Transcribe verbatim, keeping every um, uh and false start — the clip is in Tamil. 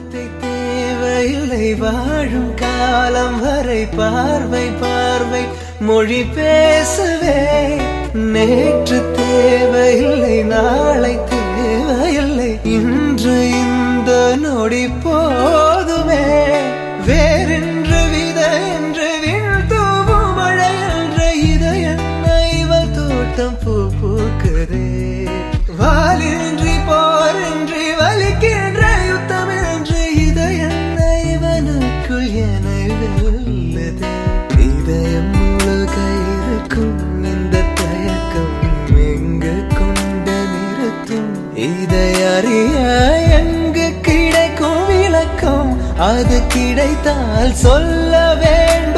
வார்த்தை தேவையில்லை வாழும் காலம் வரை பார்வை பார்வை மொழி பேசவே நேற்று தேவையில்லை நாளை தேவையில்லை இன்று இந்த நொடி போதுமே வேறென்று வித என்று விண் தூவும் மழை என்ற இதயன்ன இவள் தோட்டம் பூ பூக்குதே வாலின்றி போரின்றி வலிக்கின்ற யுத்தம் என்று இதயன்ன இவனுக்குள் என வெல்லுதே இதயம் முழுக இருக்கும் இந்த தயக்கம் எங்கு கொண்டு நிறுத்தும் இதை அறிய எங்கு கிடைக்கும் விளக்கம் அது கிடைத்தால் சொல்ல வேண்டும்